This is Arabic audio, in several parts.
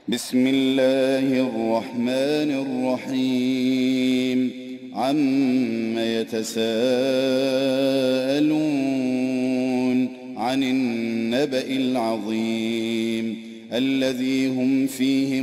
بسم الله الرحمن الرحيم عم يتساءلون عن النبأ العظيم الذي هم فيه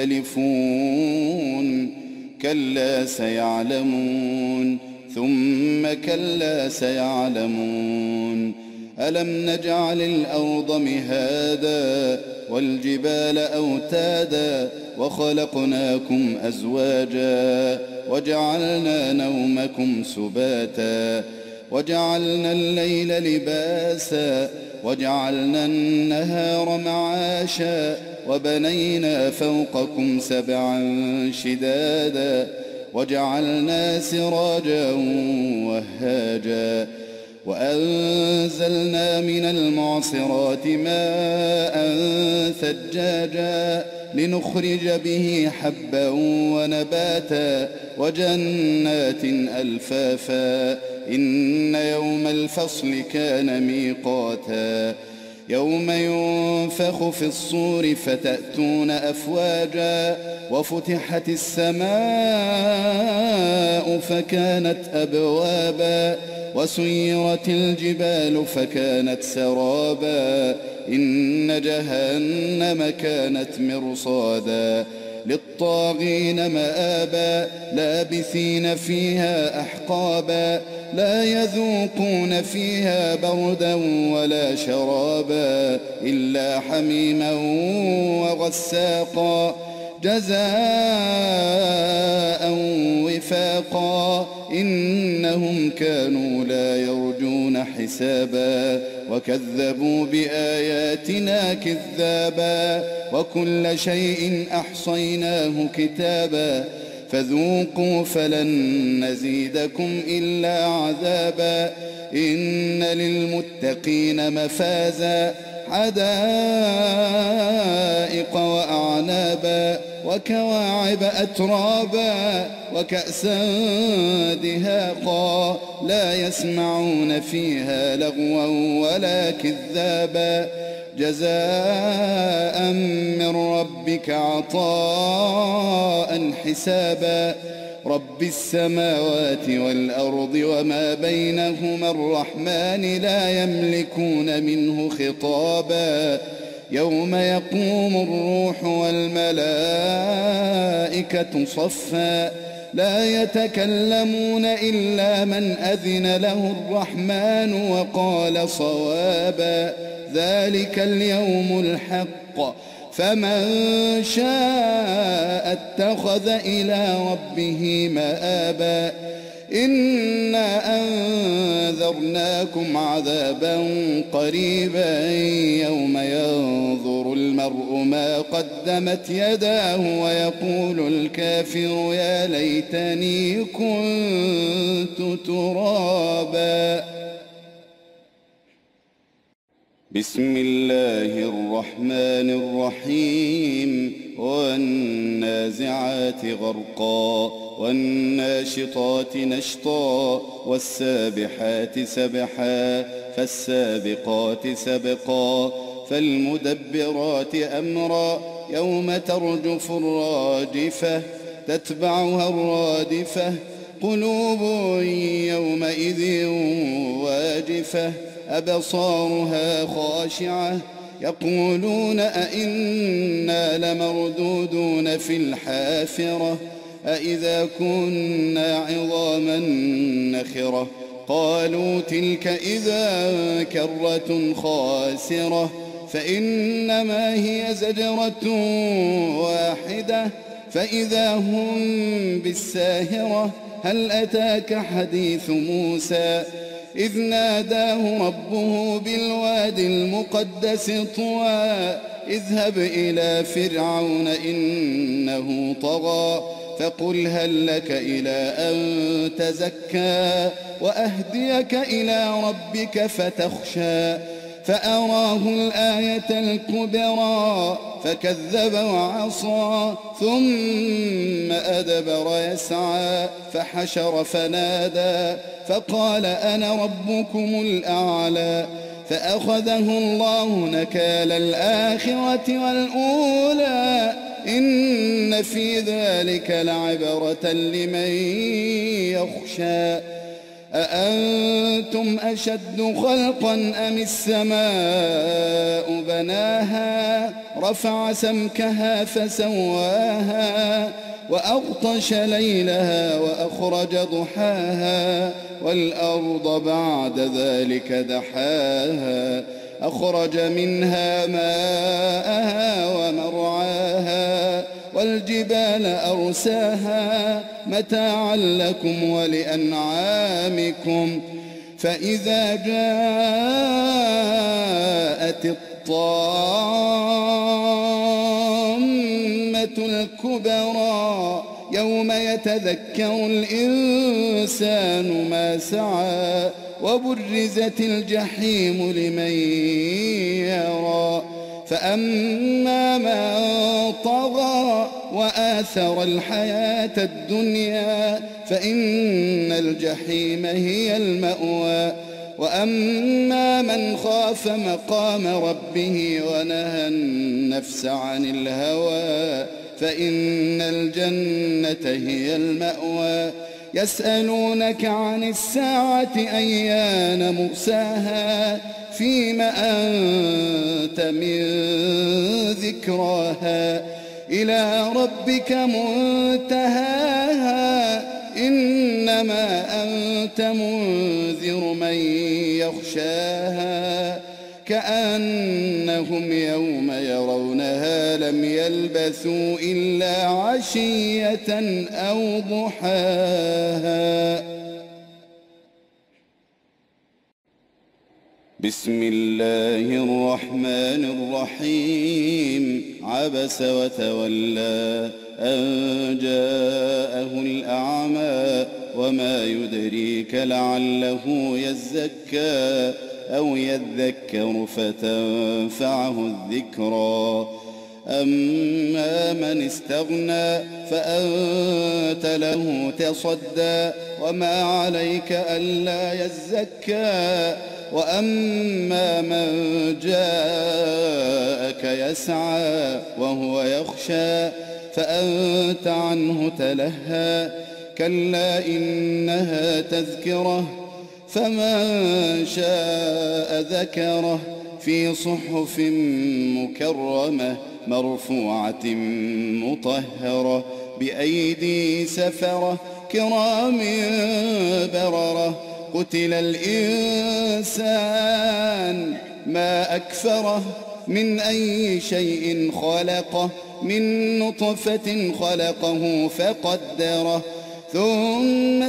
مختلفون كلا سيعلمون ثم كلا سيعلمون ألم نجعل الأرض مهادا والجبال أوتادا وخلقناكم أزواجا وجعلنا نومكم سباتا وجعلنا الليل لباسا وجعلنا النهار معاشا وبنينا فوقكم سبعا شدادا وجعلنا سراجا وهاجا وأنزلنا من المعصرات ماء ثجاجا لنخرج به حبا ونباتا وجنات ألفافا إن يوم الفصل كان ميقاتا يوم ينفخ في الصور فتأتون أفواجا وفتحت السماء فكانت أبوابا وسيرت الجبال فكانت سرابا إن جهنم كانت مرصادا للطاغين مآبا لابثين فيها أحقابا لا يذوقون فيها بردا ولا شرابا إلا حميما وغساقا جزاء وفاقا إنهم كانوا لا يرجون حسابا وكذبوا بآياتنا كذابا وكل شيء أحصيناه كتابا فذوقوا فلن نزيدكم إلا عذابا إن للمتقين مفازا حدائق وأعنابا وكواعب أترابا وكأسا دهاقا لا يسمعون فيها لغوا ولا كذابا جزاء من ربك عطاء حسابا رب السماوات والأرض وما بينهما الرحمن لا يملكون منه خطابا يوم يقوم الروح والملائكة صفا لا يتكلمون إلا من أذن له الرحمن وقال صوابا ذلك اليوم الحق فمن شاء اتخذ إلى ربه مآبا إنا أنذرناكم عذابا قريبا يوم ينظر المرء ما قدمت يداه ويقول الكافر يا ليتني كنت ترابا بسم الله الرحمن الرحيم والنازعات غرقا والناشطات نشطا والسابحات سبحا فالسابقات سبقا فالمدبرات أمرا يوم ترجف الراجفة تتبعها الرادفة قلوب يومئذ واجفة أبصارها خاشعة يقولون أئنا لمردودون في الحافرة أئذا كنا عظاما نخرة قالوا تلك إذا كرة خاسرة فإنما هي زجرة واحدة فإذا هم بالساهرة هل أتاك حديث موسى إذ ناداه ربه بالوادي المقدس طوى اذهب إلى فرعون إنه طغى فقل هل لك إلى أن تزكى وأهديك إلى ربك فتخشى فأراه الآية الكبرى فكذب وعصى ثم أدبر يسعى فحشر فنادى فقال أنا ربكم الأعلى فأخذه الله نكال الآخرة والأولى إن في ذلك لعبرة لمن يخشى أأنتم أشد خلقا أم السماء بناها رفع سمكها فسواها وأغطش ليلها وأخرج ضحاها والأرض بعد ذلك دحاها أخرج منها ماءها ومرعاها والجبال أرساها متاعا لكم ولأنعامكم فإذا جاءت الطامة الكبرى يوم يتذكر الإنسان ما سعى وبرزت الجحيم لمن يرى فأما من طغى وآثر الحياة الدنيا فإن الجحيم هي المأوى وأما من خاف مقام ربه ونهى النفس عن الهوى فإن الجنة هي المأوى يسألونك عن الساعة أيان مرساها فيم أنت من ذكراها إلى ربك منتهاها إنما أنت منذر من يخشاها كأنهم يوم يرونها لم يلبثوا إلا عشية أو ضحاها. بسم الله الرحمن الرحيم عبس وتولى أن جاءه الأعمى وما يدريك لعله يزكى أو يذكر فتنفعه الذكرى أما من استغنى فأنت له تصدى وما عليك ألا يزكى وأما من جاءك يسعى وهو يخشى فأنت عنه تلهى كلا إنها تذكرة فمن شاء ذكره في صحف مكرمة مرفوعة مطهرة بأيدي سفرة كرام بررة قتل الإنسان ما أكفره من أي شيء خلقه من نطفة خلقه فقدره ثم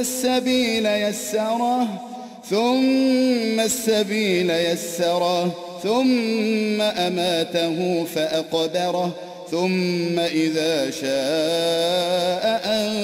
السبيل يسره ثم أماته فأقبره ثم إذا شاء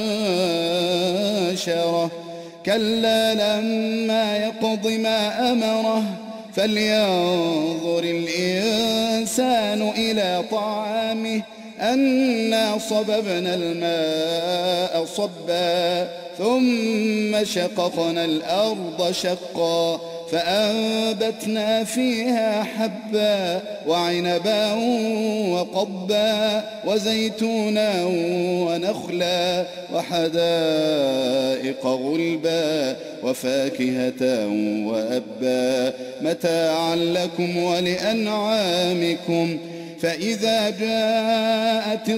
أنشره كلا لما يقض ما أمره فلينظر الإنسان إلى طعامه أنا صببنا الماء صبا ثم شققنا الأرض شقا فأنبتنا فيها حبا وعنبا وقبا وزيتونا ونخلا وحدائق غلبا وفاكهة وأبا متاعا لكم ولأنعامكم فإذا جاءت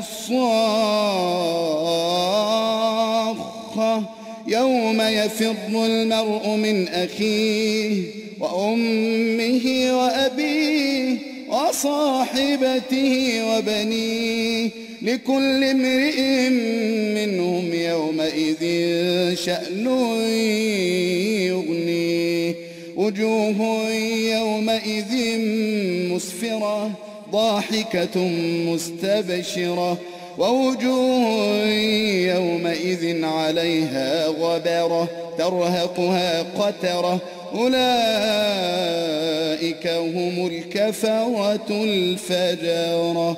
الصاخة يوم يفر المرء من أخيه وأمه وأبيه وصاحبته وبنيه لكل امرئ منهم يومئذ شأن يغنيه وجوه يومئذ مسفرة ضاحكة مستبشرة ووجوه يومئذ عليها غبرة ترهقها قترة أولئك هم الكفرة الفجرة.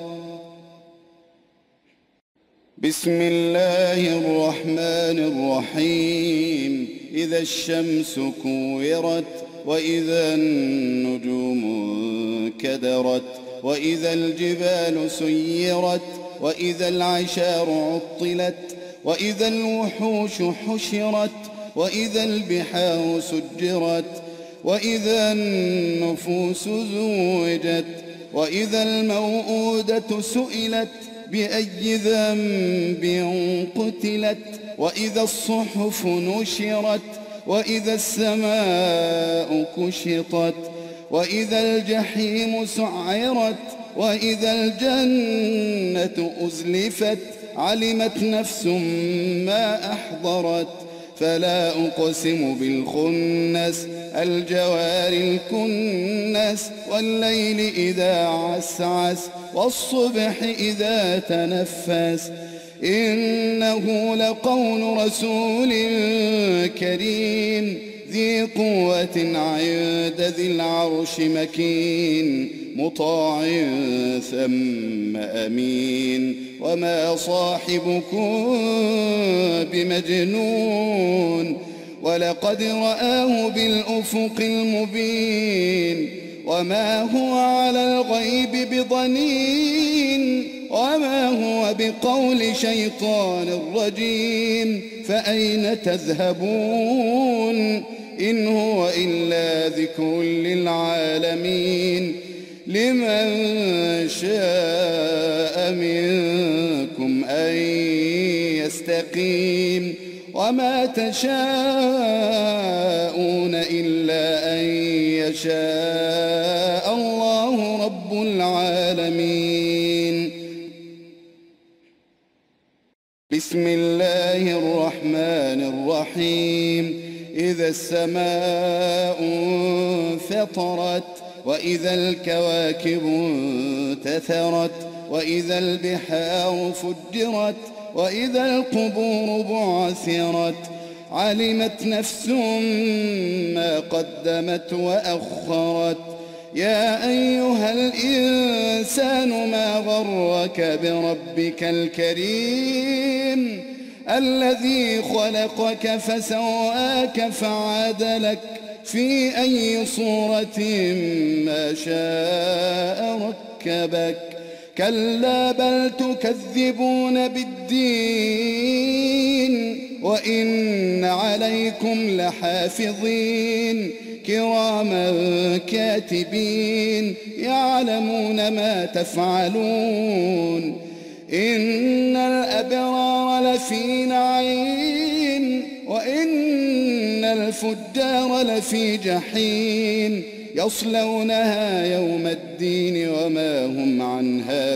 بسم الله الرحمن الرحيم إذا الشمس كورت وإذا النجوم كدرت وإذا الجبال سيرت وإذا العشار عطلت وإذا الوحوش حشرت وإذا البحار سجرت وإذا النفوس زوجت وإذا الموءودة سئلت بأي ذنب قتلت وإذا الصحف نشرت وإذا السماء كشطت وإذا الجحيم سعرت وإذا الجنة أزلفت علمت نفس ما أحضرت فلا أقسم بالخنس الجوار الكنس والليل إذا عسعس والصبح إذا تنفس إنه لقول رسول كريم ذي قوة عند ذي العرش مكين مطاع ثم أمين وما صاحبكم بمجنون ولقد رآه بالأفق المبين وما هو على الغيب بضنين وما هو بقول شيطان رجيم فأين تذهبون إن هو إلا ذكر للعالمين لمن شاء منكم أن يستقيم وما تشاءون إلا أن يشاء الله رب العالمين. بسم الله الرحمن الرحيم إذا السماء انفطرت وإذا الكواكب انتثرت وإذا البحار فجرت وإذا القبور بعثرت علمت نفس ما قدمت وأخرت يا أيها الإنسان ما غرك بربك الكريم الذي خلقك فسواك فعدلك في أي صورة ما شاء ركبك كلا بل تكذبون بالدين وإن عليكم لحافظين كراما كاتبين يعلمون ما تفعلون إن الأبرار لفي نعيم وإن الفجار لفي جحيم يصلونها يوم الدين وما هم عنها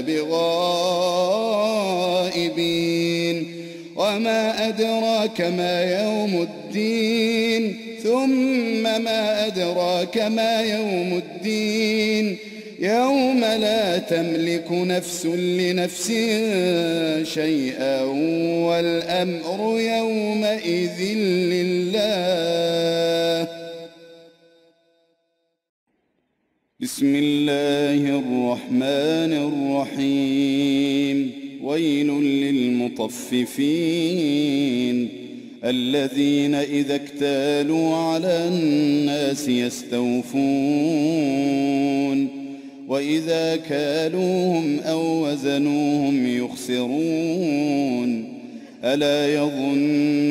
بغائبين وما أدراك ما يوم الدين ثم ما أدراك ما يوم الدين يوم لا تملك نفس لنفس شيئا والأمر يومئذ لله. بسم الله الرحمن الرحيم ويل للمطففين الذين إذا اكتالوا على الناس يستوفون وإذا كالوهم أو وزنوهم يخسرون ألا يظن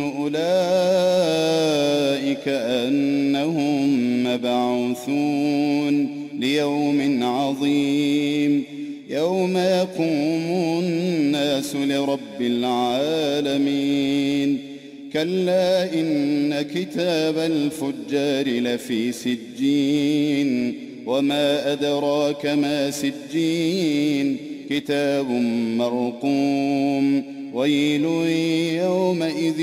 أولئك أنهم مبعوثون ليوم عظيم يوم يقوم الناس لرب العالمين كلا إن كتاب الفجار لفي سجين وما أدراك ما سجين كتاب مرقوم ويل يومئذ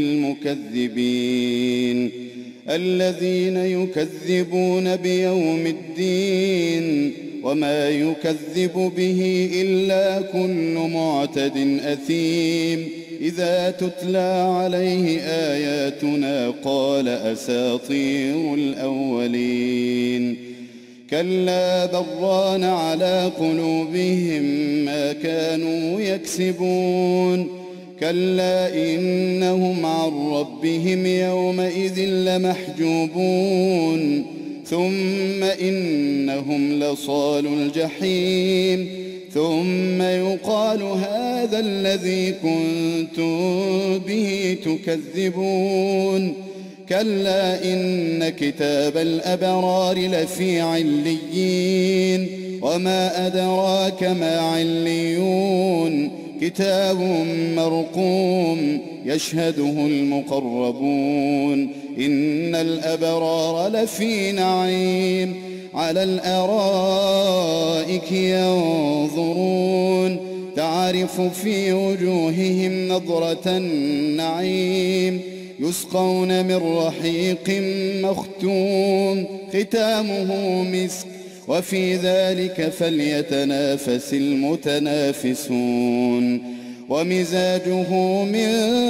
للمكذبين الذين يكذبون بيوم الدين وما يكذب به إلا كل معتد أثيم إذا تتلى عليه آياتنا قال أساطير الأولين كلا بران على قلوبهم ما كانوا يكسبون كلا إنهم عن ربهم يومئذ لمحجوبون ثم إنهم لصالو الجحيم ثم يقال هذا الذي كنتم به تكذبون كلا إن كتاب الأبرار لفي عليين وما أدراك ما عليون كتاب مرقوم يشهده المقربون إن الأبرار لفي نعيم على الأرائك ينظرون تعرف في وجوههم نضرة النعيم يسقون من رحيق مختوم ختامه مسك وفي ذلك فليتنافس المتنافسون ومزاجه من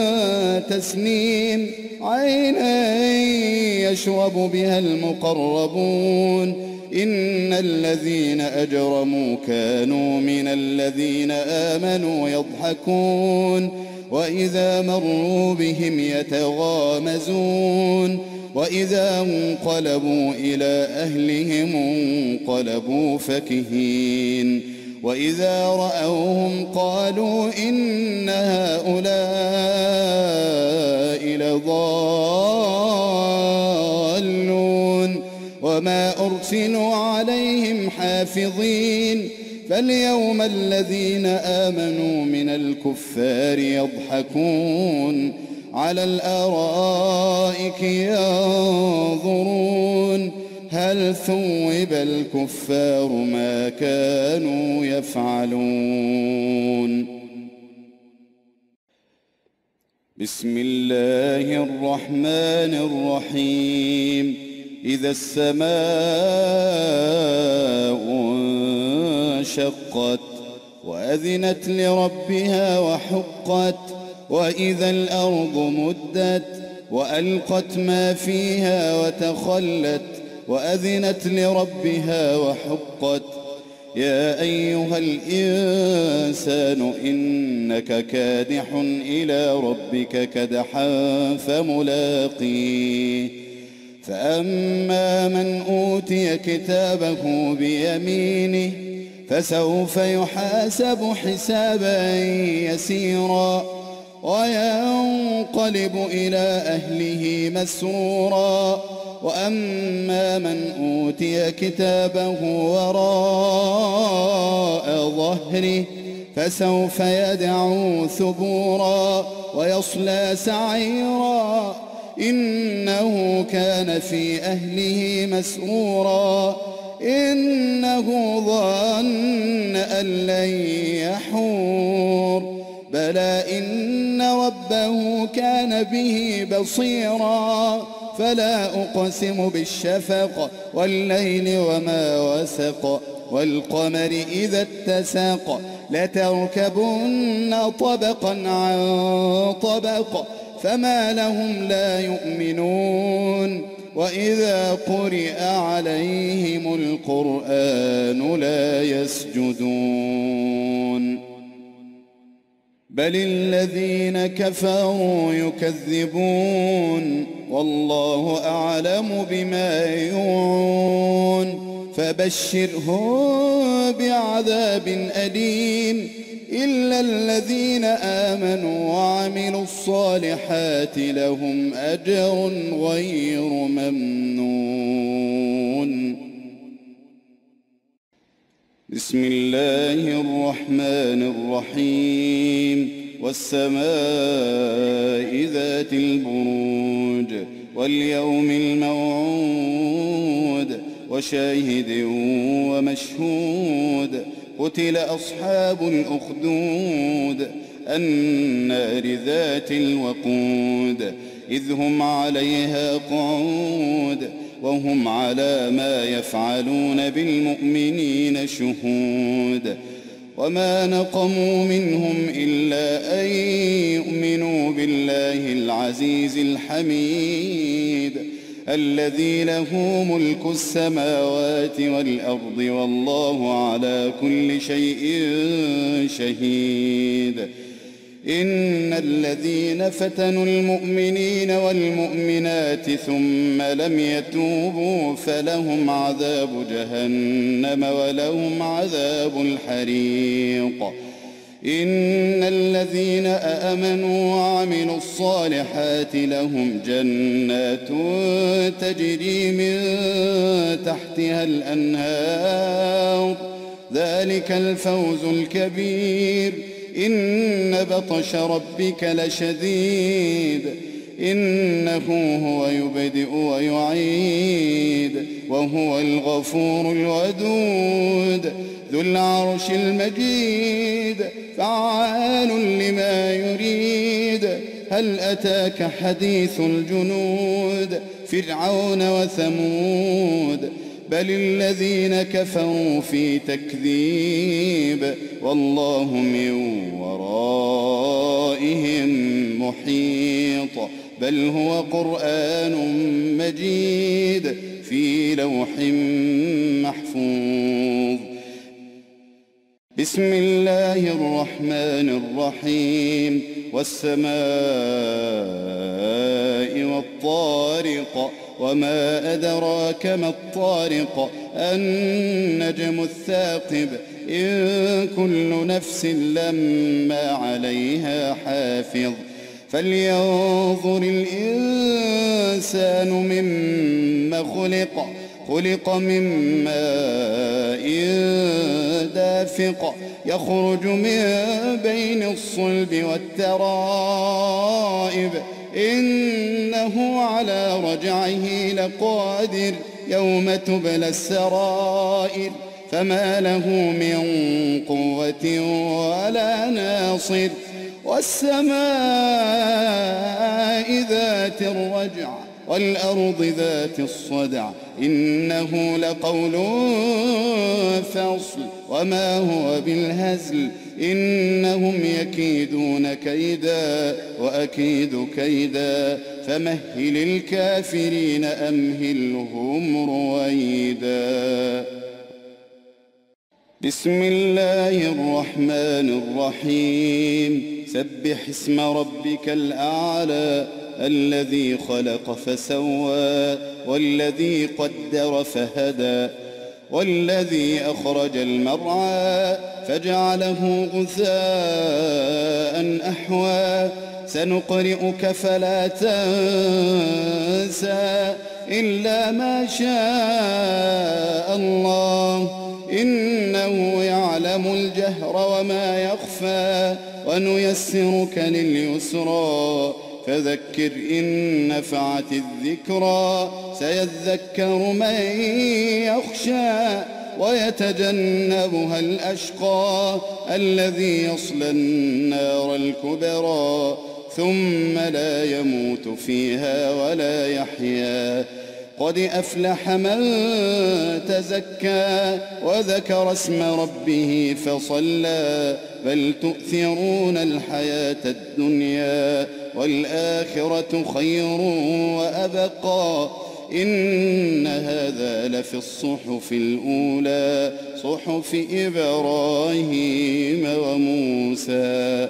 تسنيم عينا يشرب بها المقربون إن الذين أجرموا كانوا من الذين آمنوا يضحكون وإذا مروا بهم يتغامزون وإذا انقلبوا إلى أهلهم انقلبوا فكهين وإذا رأوهم قالوا إن هؤلاء لضالون وما أرسلوا عليهم حافظين فاليوم الذين آمنوا من الكفار يضحكون على الأرائك ينظرون هل ثوب الكفار ما كانوا يفعلون بسم الله الرحمن الرحيم إذا السماء انشقت وأذنت لربها وحقت وإذا الأرض مدت وألقت ما فيها وتخلت وأذنت لربها وحقت يا أيها الإنسان إنك كادح إلى ربك كدحا فملاقيه فأما من أوتي كتابه بيمينه فسوف يحاسب حسابا يسيرا وينقلب إلى أهله مسرورا وأما من أوتي كتابه وراء ظهره فسوف يدعو ثبورا ويصلى سعيرا إنه كان في أهله مسرورا إنه ظن أن لن يحور بلى إن ربه كان به بصيرا فلا أقسم بالشفق والليل وما وسق والقمر إذا اتسق لتركبن طبقا عن طبق فما لهم لا يؤمنون وإذا قرئ عليهم القرآن لا يسجدون بل الذين كفروا يكذبون والله أعلم بما يوعون فبشرهم بعذاب أليم إلا الذين آمنوا وعملوا الصالحات لهم أجر غير ممنون بسم الله الرحمن الرحيم والسماء ذات البروج واليوم الموعود وشاهد ومشهود قتل أصحاب الأخدود النار ذات الوقود إذ هم عليها قعود وهم على ما يفعلون بالمؤمنين شهود وما نقموا منهم إلا أن يؤمنوا بالله العزيز الحميد الذي له ملك السماوات والأرض والله على كل شيء شهيد إن الذين فتنوا المؤمنين والمؤمنات ثم لم يتوبوا فلهم عذاب جهنم ولهم عذاب الحريق. إن الذين آمنوا وعملوا الصالحات لهم جنات تجري من تحتها الأنهار ذلك الفوز الكبير. إن بطش ربك لشديد إنه هو يبدئ ويعيد وهو الغفور الودود ذو العرش المجيد فعال لما يريد. هل أتاك حديث الجنود فرعون وثمود بل الذين كفروا في تكذيب والله من ورائهم محيط. بل هو قرآن مجيد في لوح محفوظ. بسم الله الرحمن الرحيم والسماء والطارق وما أدراك ما الطارق النجم الثاقب إن كل نفس لما عليها حافظ. فلينظر الإنسان مما خلق من ماء دافق يخرج من بين الصلب والترائب إنه على رجعه لقادر يوم تبلى السرائر فما له من قوة ولا ناصر. والسماء ذات الرجع والأرض ذات الصدع إنه لقول فصل وما هو بالهزل إنهم يكيدون كيدا وأكيد كيدا فمهل الكافرين أمهلهم رويدا. بسم الله الرحمن الرحيم سبح اسم ربك الأعلى الذي خلق فسوى والذي قدر فهدى والذي أخرج المرعى فجعله غثاء أحوى سنقرئك فلا تنسى إلا ما شاء الله إنه يعلم الجهر وما يخفى ونيسرك لليسرى فذكر إن نفعت الذكرى سيذكر من يخشى ويتجنبها الأشقى الذي يصلى النار الكبرى ثم لا يموت فيها ولا يحيا. قد أفلح من تزكى وذكر اسم ربه فصلى بل تؤثرون الحياة الدنيا والآخرة خير وأبقى إن هذا لفي الصحف الأولى صحف إبراهيم وموسى.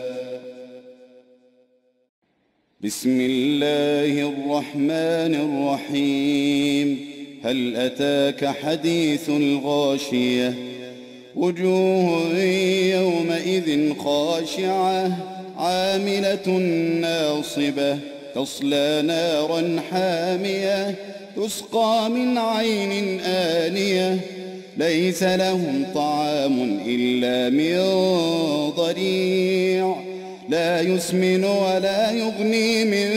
بسم الله الرحمن الرحيم هل أتاك حديث الغاشية وجوه يومئذ خاشعة عاملة ناصبة تصلى نارا حامية تسقى من عين آنية ليس لهم طعام إلا من ضريع لا يسمن ولا يغني من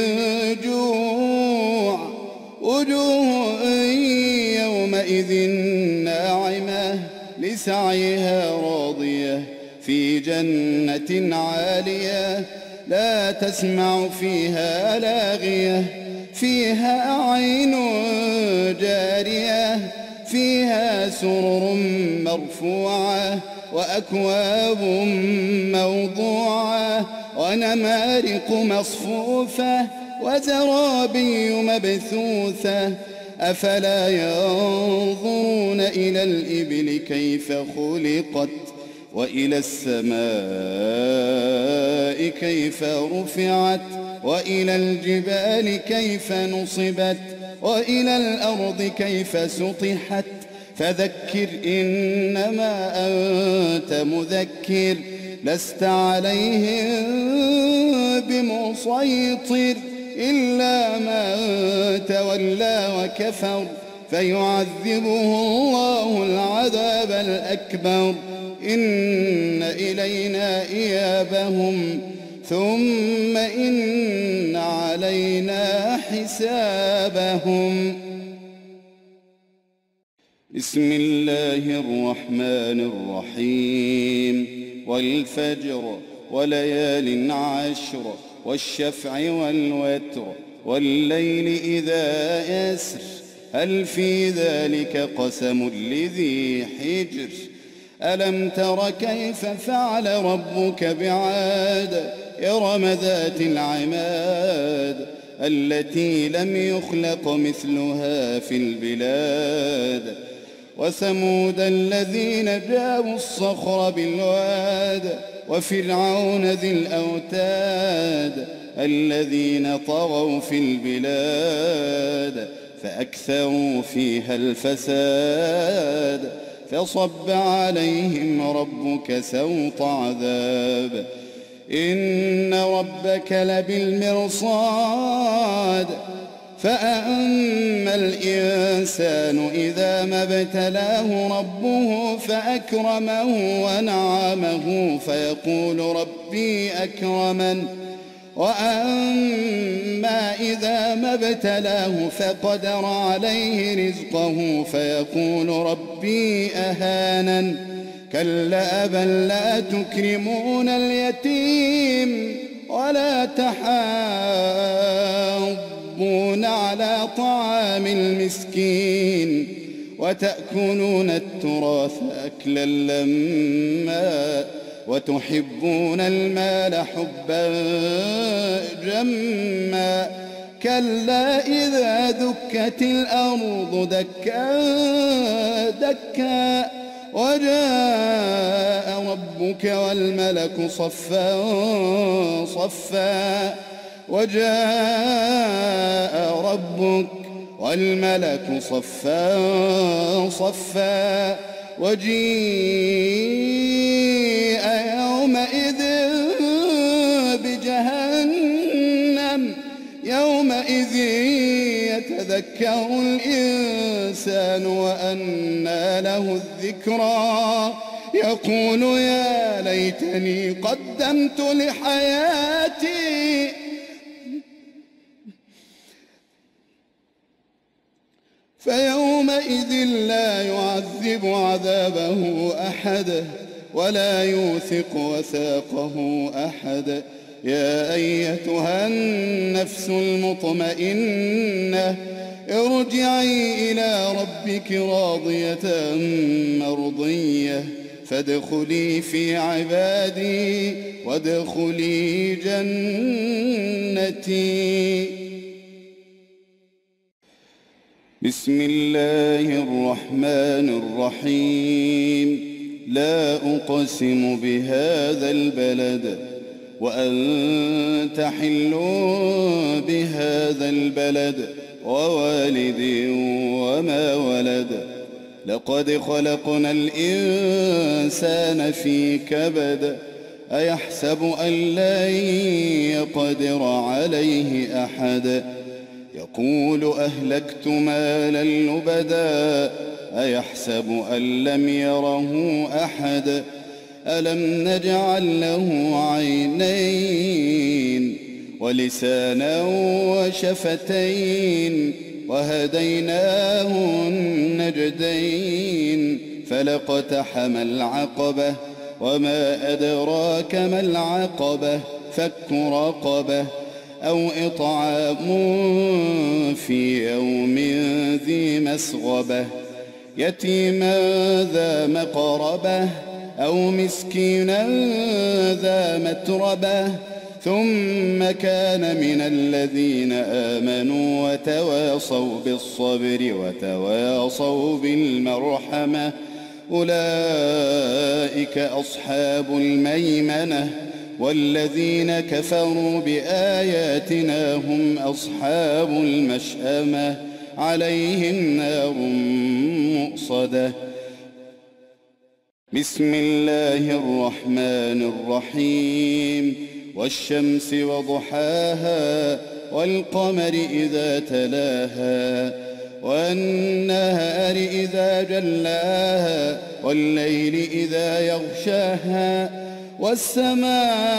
جوع وجوه يومئذ ناعمة لسعيها راضية في جنة عالية لا تسمع فيها لاغية فيها عين جارية فيها سرر مرفوعة وأكواب موضوعة ونمارق مصفوفة وزرابي مبثوثة أفلا ينظرون إلى الإبل كيف خلقت وإلى السماء كيف رفعت وإلى الجبال كيف نصبت وإلى الأرض كيف سطحت فذكر إنما أنت مذكر لست عليهم بمسيطر إلا من تولى وكفر فيعذبه الله العذاب الأكبر إن إلينا إيابهم ثم إن علينا حسابهم. بسم الله الرحمن الرحيم والفجر وليال عشر والشفع والوتر والليل إذا يسر هل في ذلك قسم لذي حجر ألم تر كيف فعل ربك بعاد إرم ذات العماد التي لم يخلق مثلها في البلاد وثمود الذين جابوا الصخر بالواد وفرعون ذي الأوتاد الذين طغوا في البلاد فأكثروا فيها الفساد فصب عليهم ربك سوط عذاب إن ربك لبالمرصاد فأما الإنسان إذا ما ابتلاه ربه فأكرمه ونعمه فيقول ربي أكرمن وأما إذا ما ابتلاه فقدر عليه رزقه فيقول ربي أهانن كلا بل لا تكرمون اليتيم ولا تحاضون على طعام المسكين وتأكلون التراث أكلا لما وتحبون المال حبا جما كلا إذا دكت الأرض دكا دكا وجاء ربك والملك صفا صفا وجاء ربك والملك صفا صفا وجيء يومئذ بجهنم يومئذ يتذكر الإنسان وأنى له الذكرى يقول يا ليتني قدمت لحياتي فيومئذ لا يعذب عذابه أحد ولا يوثق وثاقه أحد يا أيتها النفس المطمئنة ارجعي إلى ربك راضية مرضية فادخلي في عبادي وادخلي جنتي. بسم الله الرحمن الرحيم لا أقسم بهذا البلد وأنت حل بهذا البلد ووالد وما ولد لقد خلقنا الإنسان في كبد أيحسب أن لن يقدر عليه أحد يقول أهلكت مالا لبدا أيحسب أن لم يره أحد ألم نجعل له عينين ولسانا وشفتين وهديناه النجدين فلاقتحم العقبة وما أدراك ما العقبة فك رقبة أو إطعام في يوم ذي مسغبة يتيما ذا مقربة أو مسكينا ذا متربة ثم كان من الذين آمنوا وتواصوا بالصبر وتواصوا بالمرحمة أولئك أصحاب الميمنة والذين كفروا بآياتنا هم أصحاب المشأمة عليهم نار مؤصدة. بسم الله الرحمن الرحيم والشمس وضحاها والقمر إذا تلاها والنهار إذا جلاها والليل إذا يغشاها والسماء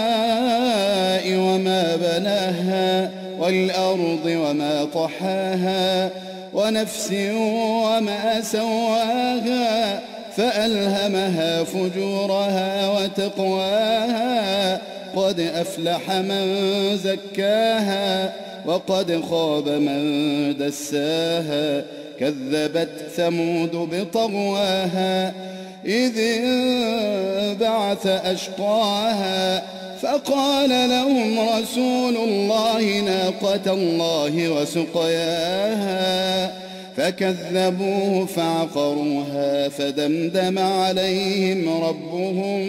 وما بناها والأرض وما طحاها ونفس وما سواها فألهمها فجورها وتقواها قد أفلح من زكاها وقد خاب من دساها كذبت ثمود بطغواها إذ انبعث أشقاها فقال لهم رسول الله ناقة الله وسقياها فكذبوه فعقروها فدمدم عليهم ربهم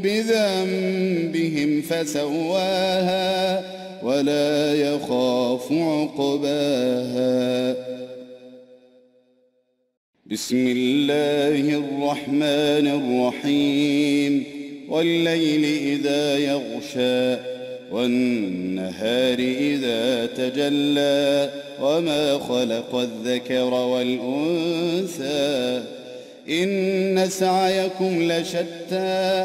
بذنبهم فسواها ولا يخاف عقباها. بسم الله الرحمن الرحيم والليل إذا يغشى والنهار إذا تجلى وما خلق الذكر والأنثى إن سعيكم لشتى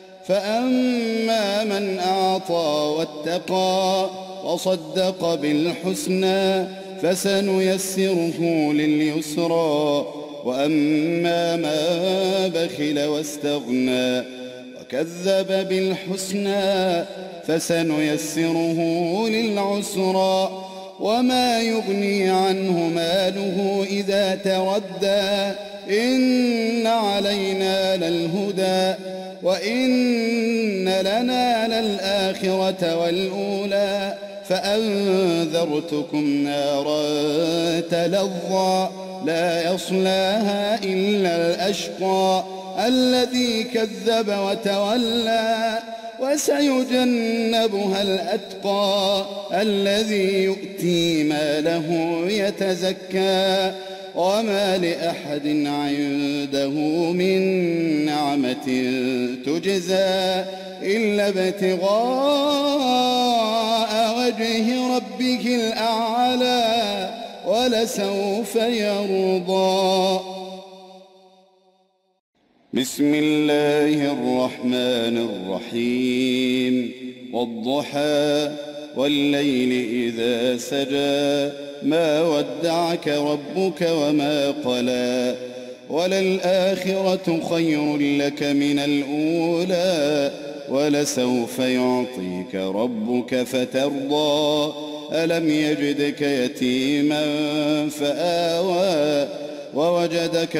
فأما من أعطى واتقى وصدق بالحسنى فسنيسره لليسرى وأما من بخل واستغنى وكذب بالحسنى فسنيسره للعسرى وما يغني عنه ماله إذا تردى إن علينا للهدى وإن لنا للآخرة والأولى فأنذرتكم نارا تلظى لا يصلاها إلا الأشقى الذي كذب وتولى وسيجنبها الأتقى الذي يؤتي ماله يتزكى وما لأحد عنده من نعمة تجزى إلا ابتغاء وجه ربه الأعلى ولسوف يرضى. بسم الله الرحمن الرحيم والضحى والليل إذا سجى ما ودعك ربك وما قلى وللآخرة خير لك من الأولى ولسوف يعطيك ربك فترضى ألم يجدك يتيما فآوى ووجدك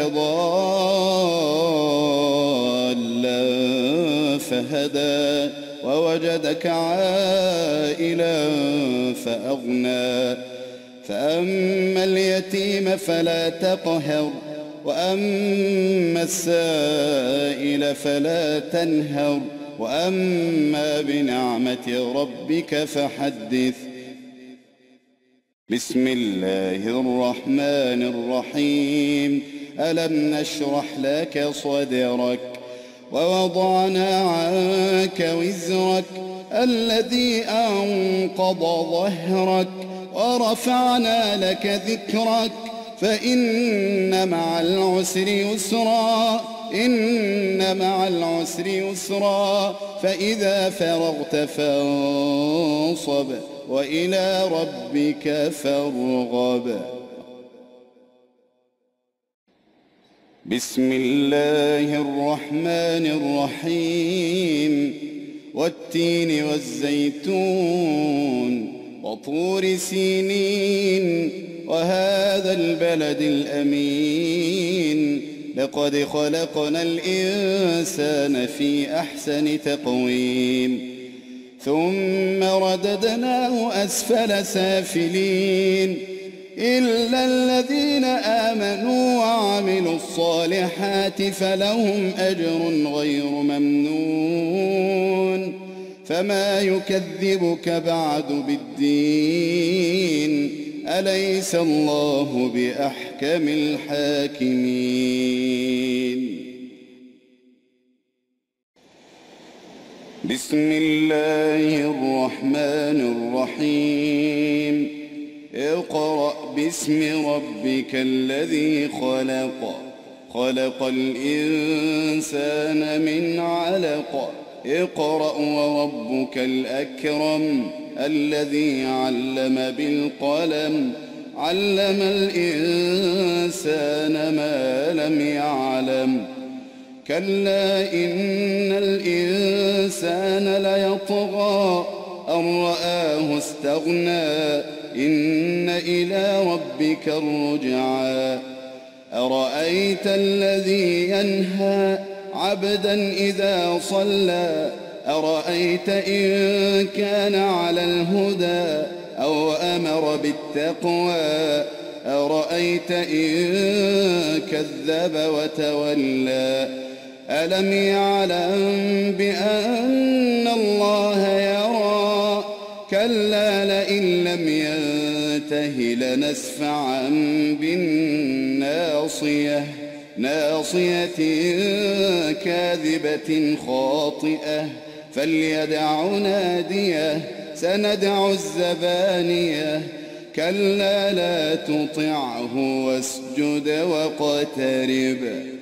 ضالا فهدى ووجدك عائلا فأغنى فأما اليتيم فلا تقهر وأما السائل فلا تنهر وأما بنعمة ربك فحدث. بسم الله الرحمن الرحيم ألم نشرح لك صدرك ووضعنا عنك وزرك الذي أنقض ظهرك ورفعنا لك ذكرك فإن مع العسر يسرا إن مع العسر يسرا فإذا فرغت فانصب وإلى ربك فارغب. بسم الله الرحمن الرحيم والتين والزيتون وطور سينين وهذا البلد الأمين لقد خلقنا الإنسان في أحسن تقويم ثم رددناه أسفل سافلين إلا الذين آمنوا وعملوا الصالحات فلهم أجر غير ممنون فما يكذبك بعد بالدين أليس الله بأحكم الحاكمين. بسم الله الرحمن الرحيم. اقرأ باسم ربك الذي خلق. خلق الإنسان من علق. اقرأ وربك الأكرم الذي علم بالقلم. علم الإنسان ما لم يعلم. كلا إن الإنسان ليطغى أن رآه استغنى إن إلى ربك الرجعى. أرأيت الذي ينهى عبدا إذا صلى. أرأيت إن كان على الهدى أو أمر بالتقوى. أرأيت إن كذب وتولى. ألم يعلم بأن الله يرى. كلا لئن لم ينته لنسفعا بالناصية. ناصية كاذبة خاطئة فليدع ناديه. سندع الزبانية. كلا لا تطعه واسجد واقترب.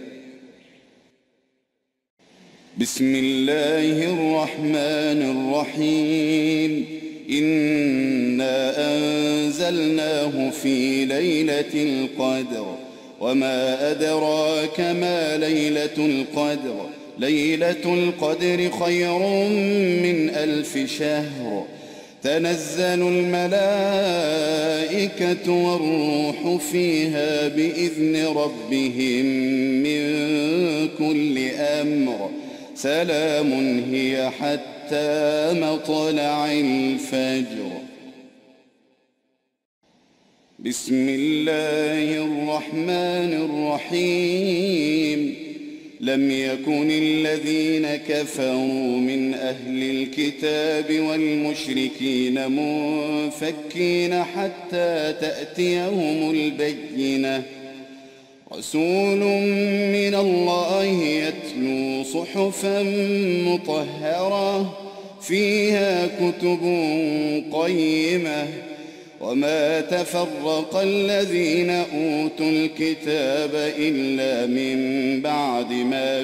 بسم الله الرحمن الرحيم. إنا أنزلناه في ليلة القدر وما أدراك ما ليلة القدر. ليلة القدر خير من 1000 شهر. تنزل الملائكة والروح فيها بإذن ربهم من كل أمر. سلام هي حتى مطلع الفجر. بسم الله الرحمن الرحيم. لم يكن الذين كفروا من أهل الكتاب والمشركين منفكين حتى تأتيهم البينة. رسول من الله يتلو صحفا مطهرة فيها كتب قيمة. وما تفرق الذين أوتوا الكتاب إلا من بعد ما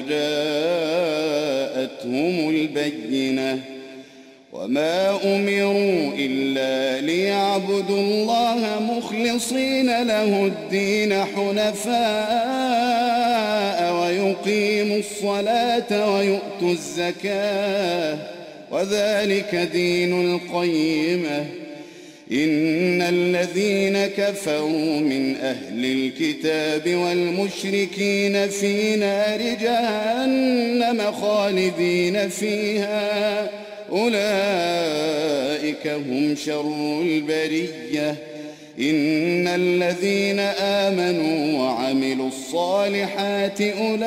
جاءتهم البينة. وما أمروا إلا ليعبدوا الله مخلصين له الدين حنفاء ويقيموا الصلاة ويؤتوا الزكاة وذلك دين القيمة. إن الذين كفروا من أهل الكتاب والمشركين في نار جهنم خالدين فيها أولئك هم شر البرية. إن الذين آمنوا وعملوا الصالحات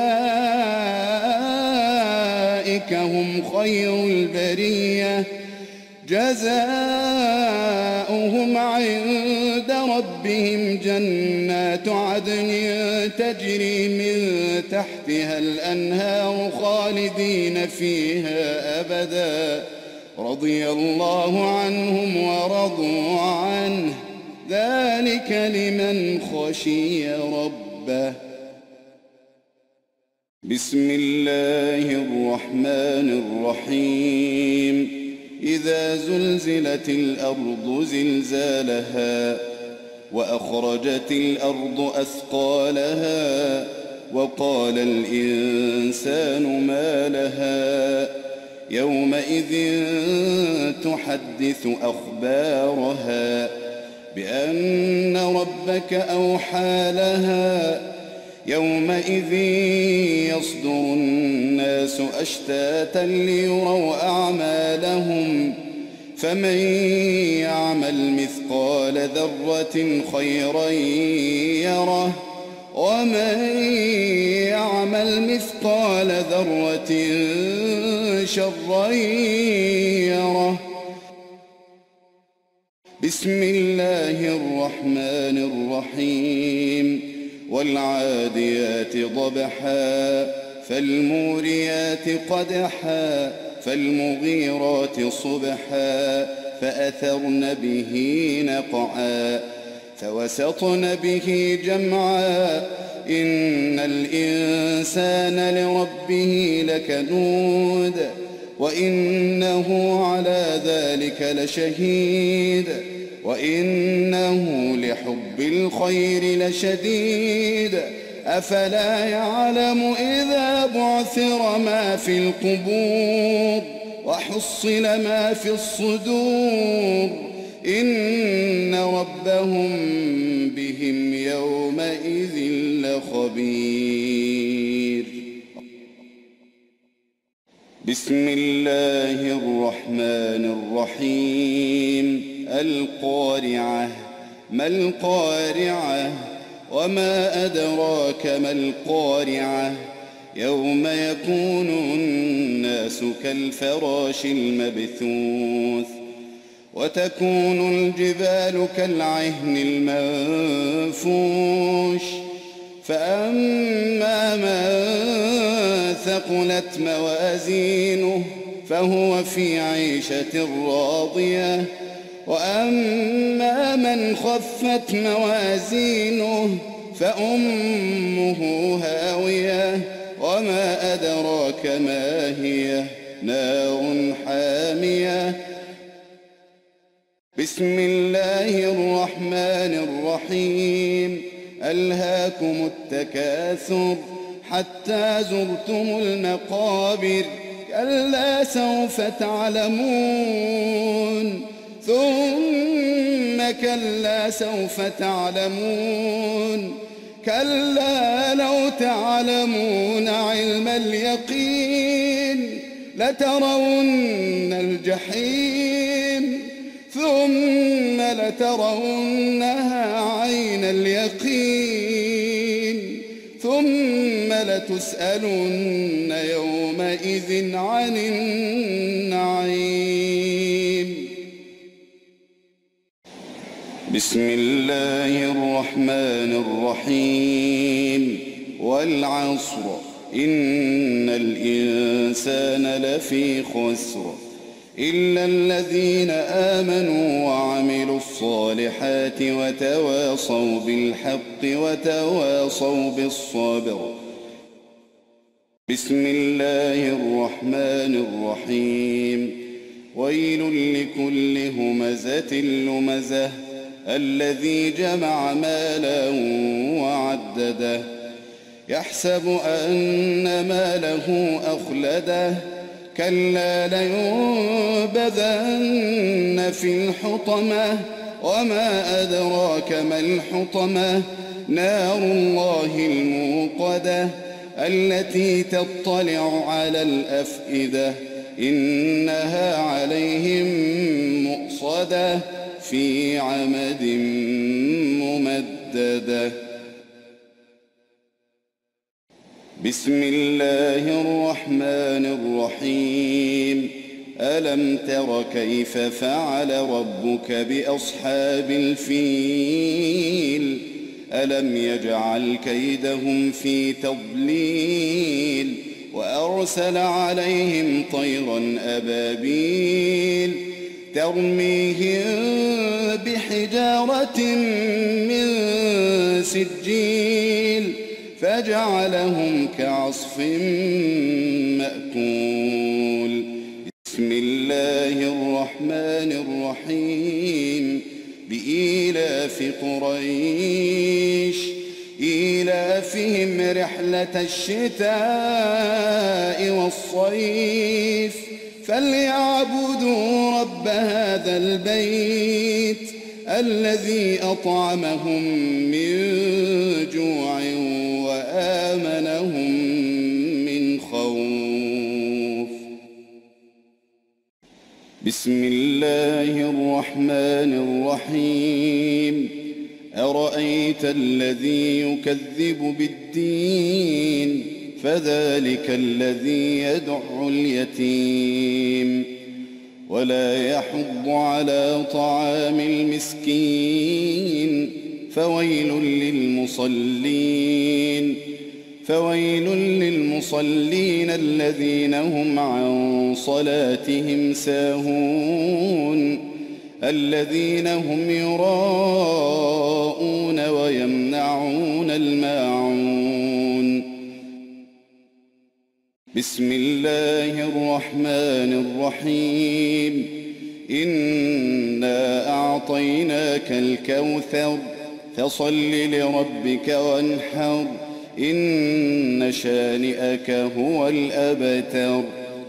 أولئك هم خير البرية. جزاؤهم عند ربهم جنات عدن تجري من تحتها الأنهار خالدين فيها أبدا. رضي الله عنهم ورضوا عنه ذلك لمن خشي ربه. بسم الله الرحمن الرحيم. إذا زلزلت الأرض زلزالها وأخرجت الأرض أثقالها وقال الإنسان ما لها يومئذ تحدث أخبارها بأن ربك أوحى لها. يومئذ يصدر الناس أشتاتا ليروا أعمالهم فمن يعمل مثقال ذرة خيرا يره ومن يعمل مثقال ذرة شرا يره. بسم الله الرحمن الرحيم. والعاديات ضبحا فالموريات قدحا فالمغيرات صبحا فأثرن به نقعا فوسطن به جمعا إن الإنسان لربه لكنود وإنه على ذلك لشهيد وإنه لحب الخير لشديد. أفلا يعلم إذا بعثر ما في القبور وحصل ما في الصدور إن ربهم بهم يومئذ لخبير. بسم الله الرحمن الرحيم. القارعة. ما القارعة؟ وما أدراك ما القارعة؟ يوم يكون الناس كالفراش المبثوث وتكون الجبال كالعهن المنفوش فأما من ثقلت موازينه فهو في عيشة راضية وأما من خفت موازينه فأمه هاوية وما أدراك ما هي نار حامية. بسم الله الرحمن الرحيم. ألهاكم التكاثر حتى زرتم المقابر كلا سوف تعلمون ثم كلا سوف تعلمون كلا لو تعلمون علم اليقين لترون الجحيم ثم لترونها عين اليقين ثم لتسألن يومئذ عن النعيم. بسم الله الرحمن الرحيم. والعصر إن الإنسان لفي خسر إلا الذين آمنوا وعملوا الصالحات وتواصوا بالحق وتواصوا بالصبر. بسم الله الرحمن الرحيم. ويل لكل همزة لمزة الذي جمع مالا وعدده يحسب أن ماله أخلده كلا لينبذن في الحطمة وما أدراك ما الحطمة نار الله الموقدة التي تطلع على الأفئدة إنها عليهم مؤصدة في عمد ممددة. بسم الله الرحمن الرحيم. ألم تر كيف فعل ربك بأصحاب الفيل ألم يجعل كيدهم في تضليل وأرسل عليهم طيرا أبابيل ترميهم بحجارة من سجيل فجعلهم كعصف مأكول. بسم الله الرحمن الرحيم. بإيلاف قريش إيلافهم رحلة الشتاء والصيف فليعبدوا رب هذا البيت الذي أطعمهم من جوع وآمنهم من خوف. بسم الله الرحمن الرحيم. أرأيت الذي يكذب بالدين فذلك الذي يدع اليتيم ولا يحض على طعام المسكين فويل للمصلين الذين هم عن صلاتهم ساهون الذين هم يراءون ويمنعون الماعون. بسم الله الرحمن الرحيم. إنا أعطيناك الكوثر فصل لربك وانحر إن شانئك هو الأبتر.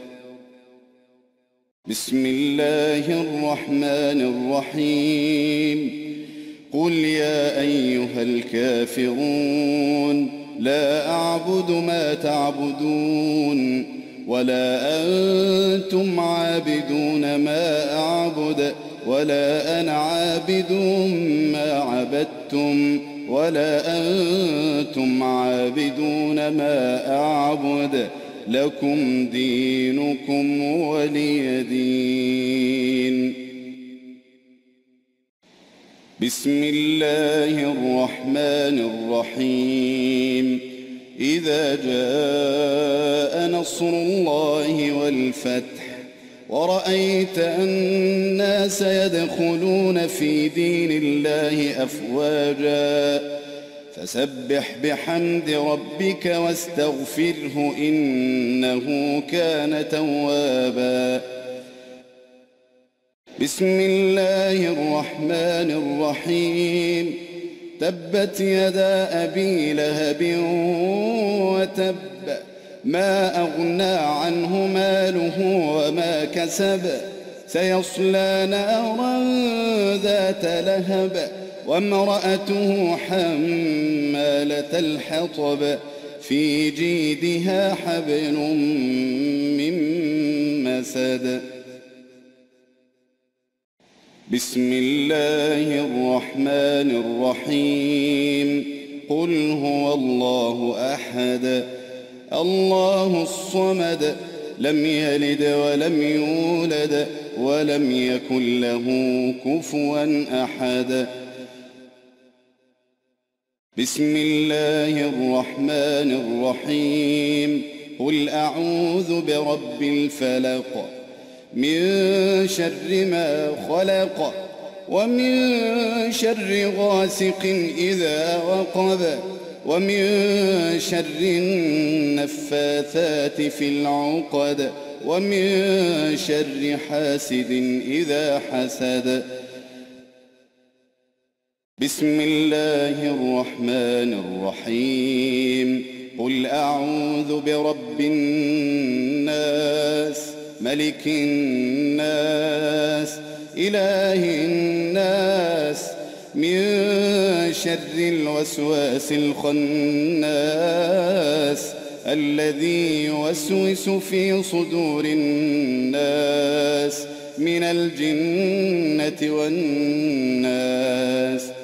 بسم الله الرحمن الرحيم. قل يا أيها الكافرون لا أعبد ما تعبدون ولا أنتم عابدون ما أعبد ولا أنا عابد ما عبدتم ولا أنتم عابدون ما أعبد لكم دينكم ولي دين. بسم الله الرحمن الرحيم. إذا جاء نصر الله والفتح ورأيت الناس يدخلون في دين الله أفواجا فسبح بحمد ربك واستغفره إنه كان توابا. بسم الله الرحمن الرحيم. تبت يدا أبي لهب وتب ما أغنى عنه ماله وما كسب سيصلى نارا ذات لهب وامرأته حمالة الحطب في جيدها حبل من مسد. بسم الله الرحمن الرحيم. قل هو الله أحد الله الصمد لم يلد ولم يولد ولم يكن له كفوا أحد. بسم الله الرحمن الرحيم. قل أعوذ برب الفلق من شر ما خلق ومن شر غاسق إذا وقب ومن شر النفاثات في العقد ومن شر حاسد إذا حسد. بسم الله الرحمن الرحيم. قل أعوذ برب الناس ملك الناس إله الناس من شر الوسواس الخناس الذي يوسوس في صدور الناس من الجنة والناس.